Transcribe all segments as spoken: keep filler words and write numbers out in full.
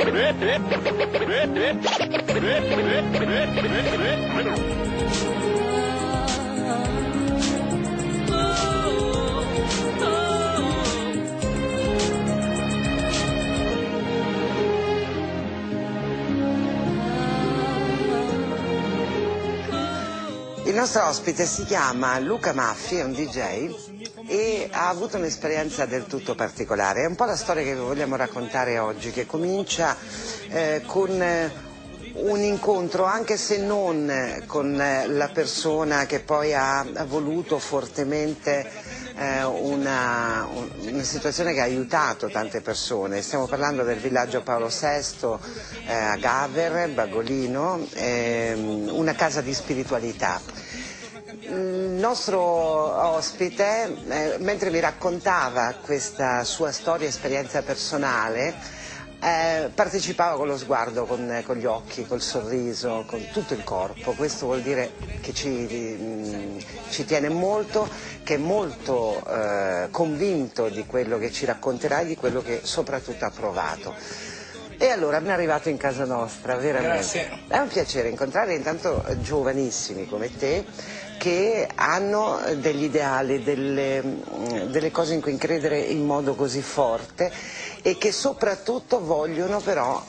Il nostro ospite si chiama Luca Maffi, è un D J e ha avuto un'esperienza del tutto particolare. È un po' la storia che vi vogliamo raccontare oggi, che comincia eh, con eh, un incontro, anche se non con eh, la persona che poi ha, ha voluto fortemente eh, una, una situazione che ha aiutato tante persone. Stiamo parlando del villaggio Paolo sesto eh, a Gaver, Bagolino, ehm, una casa di spiritualità. Il nostro ospite, eh, mentre mi raccontava questa sua storia e esperienza personale, eh, partecipava con lo sguardo, con, con gli occhi, col sorriso, con tutto il corpo. Questo vuol dire che ci, mh, ci tiene molto, che è molto eh, convinto di quello che ci racconterà e di quello che soprattutto ha provato. E allora ben arrivato in casa nostra, veramente. Grazie. È un piacere incontrare intanto giovanissimi come te, che hanno degli ideali, delle, delle cose in cui credere in modo così forte e che soprattutto vogliono però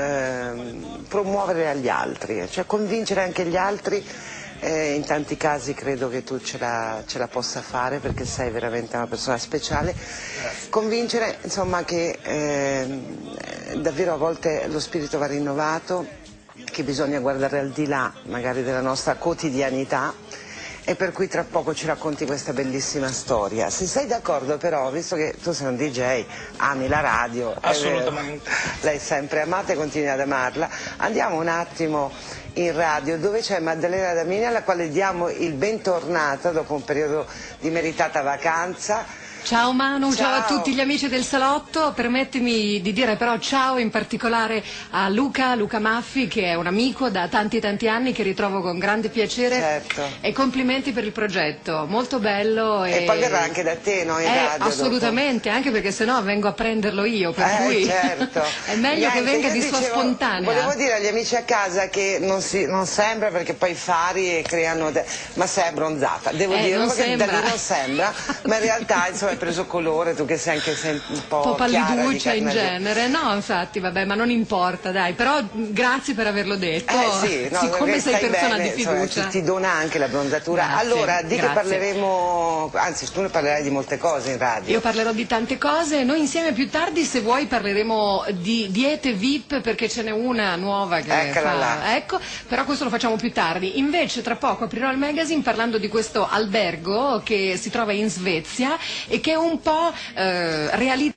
eh, promuovere agli altri, cioè convincere anche gli altri. Eh, in tanti casi credo che tu ce la, ce la possa fare, perché sei veramente una persona speciale. Grazie. Convincere insomma che eh, davvero a volte lo spirito va rinnovato, che bisogna guardare al di là magari della nostra quotidianità, e per cui tra poco ci racconti questa bellissima storia. Se sei d'accordo però, visto che tu sei un D J, ami la radio, assolutamente, l'hai sempre amata e continui ad amarla, andiamo un attimo in radio dove c'è Maddalena Damini, alla quale diamo il bentornato dopo un periodo di meritata vacanza. Ciao Manu, ciao. Ciao a tutti gli amici del salotto. Permettimi di dire però ciao in particolare a Luca, Luca Maffi, che è un amico da tanti tanti anni che ritrovo con grande piacere. Certo. E complimenti per il progetto, molto bello. E, e poi verrà anche da te, no? In eh, radio assolutamente, dopo. Anche perché sennò vengo a prenderlo io, per eh, cui certo. è meglio Niente, che venga io di dicevo, sua spontanea. Volevo dire agli amici a casa che non, si, non sembra, perché poi i fari creano, de... ma sei abbronzata, devo eh, dirlo, perché sembra. da lì non sembra, ma in realtà insomma hai preso colore, tu che sei anche un po', un po' palliduccia di in genere, no infatti vabbè, ma non importa, dai, però grazie per averlo detto, eh, sì, no, siccome sei persona bene, di fiducia. insomma, ti, ti dona anche la bronzatura. Grazie, allora di grazie. che parleremo, anzi tu ne parlerai di molte cose in radio. Io parlerò di tante cose, noi insieme più tardi se vuoi parleremo di diete V I P, perché ce n'è una nuova che Eccola fa, là. ecco, però questo lo facciamo più tardi. Invece tra poco aprirò il magazine parlando di questo albergo che si trova in Svezia e che è un po' eh, realizzato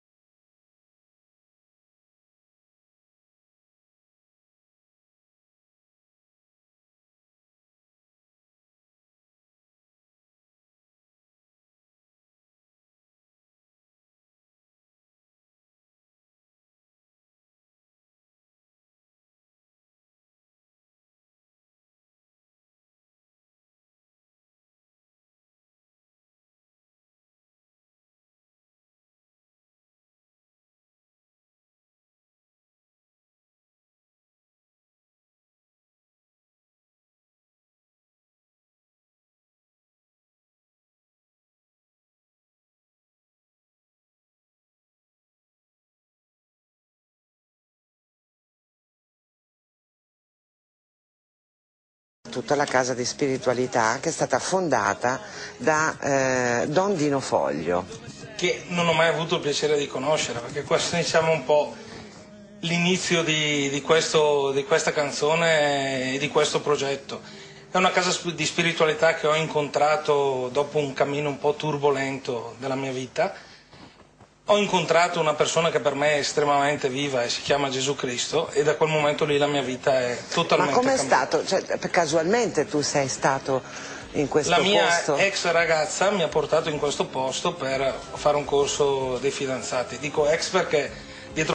tutta la casa di spiritualità che è stata fondata da eh, Don Dino Foglio, che non ho mai avuto il piacere di conoscere, perché questo è diciamo un po' l'inizio di, di, questo, di questa canzone e di questo progetto. È una casa di spiritualità che ho incontrato dopo un cammino un po' turbolento della mia vita. Ho incontrato una persona che per me è estremamente viva e si chiama Gesù Cristo, e da quel momento lì la mia vita è totalmente ma com'è cambiata. stato? Cioè, casualmente tu sei stato in questo La mia posto? ex ragazza mi ha portato in questo posto per fare un corso dei fidanzati. Dico ex perché dietro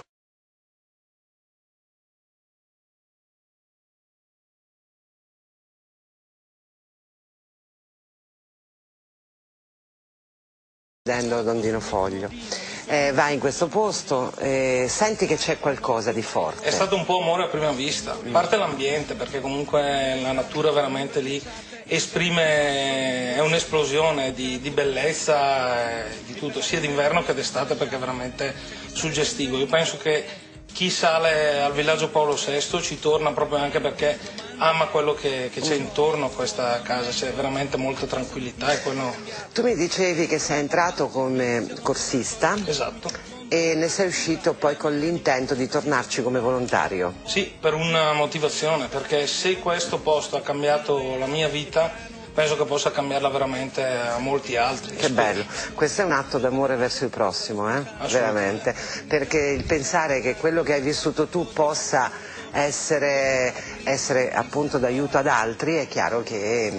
Don Dino Foglio. eh, vai in questo posto, eh, senti che c'è qualcosa di forte. È stato un po' amore a prima vista, a parte l'ambiente, perché comunque la natura veramente lì esprime, è un'esplosione di, di bellezza, eh, di tutto, sia d'inverno che d'estate, perché è veramente suggestivo. Io penso che chi sale al villaggio Paolo sesto ci torna proprio anche perché ama quello che, che c'è intorno a questa casa, c'è veramente molta tranquillità. E quello... Tu mi dicevi che sei entrato come corsista. Esatto. E ne sei uscito poi con l'intento di tornarci come volontario. Sì, per una motivazione, perché se questo posto ha cambiato la mia vita, penso che possa cambiarla veramente a molti altri. Che bello, questo è un atto d'amore verso il prossimo, eh? Veramente, perché il pensare che quello che hai vissuto tu possa essere, essere appunto d'aiuto ad altri, è chiaro che,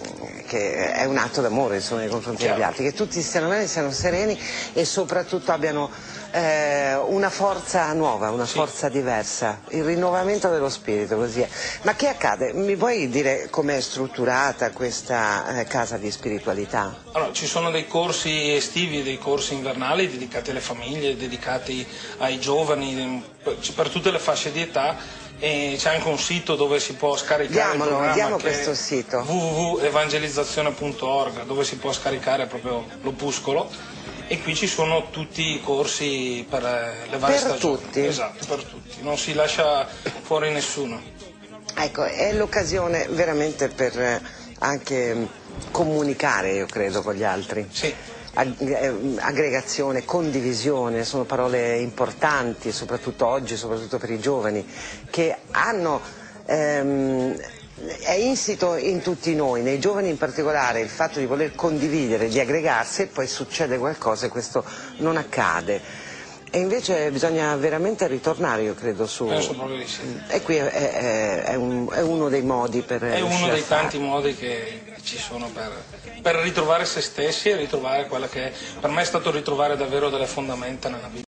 che è un atto d'amore nei confronti degli altri, che tutti stiano bene, siano sereni e soprattutto abbiano eh, una forza nuova, una sì. forza diversa, il rinnovamento dello spirito, così è. Ma che accade? Mi puoi dire com'è strutturata questa eh, casa di spiritualità? Allora, ci sono dei corsi estivi, dei corsi invernali dedicati alle famiglie, dedicati ai giovani, per tutte le fasce di età, e c'è anche un sito dove si può scaricare Diamolo, il programma, diamo che questo è sito w w w punto evangelizzazione punto org, dove si può scaricare proprio l'opuscolo, e qui ci sono tutti i corsi per le varie per stagioni. tutti? Esatto, per tutti, non si lascia fuori nessuno. Ecco, è l'occasione veramente per anche comunicare, io credo, con gli altri. Sì. Aggregazione, condivisione, sono parole importanti, soprattutto oggi, soprattutto per i giovani, che hanno, ehm, è insito in tutti noi, nei giovani in particolare, il fatto di voler condividere, di aggregarsi, e poi succede qualcosa e questo non accade. E invece bisogna veramente ritornare, io credo, su... Penso proprio di sì. E qui è, è, è, un, è uno dei modi per... È uno dei tanti modi che ci sono per, per ritrovare se stessi e ritrovare quella che per me è stato ritrovare davvero delle fondamenta nella vita.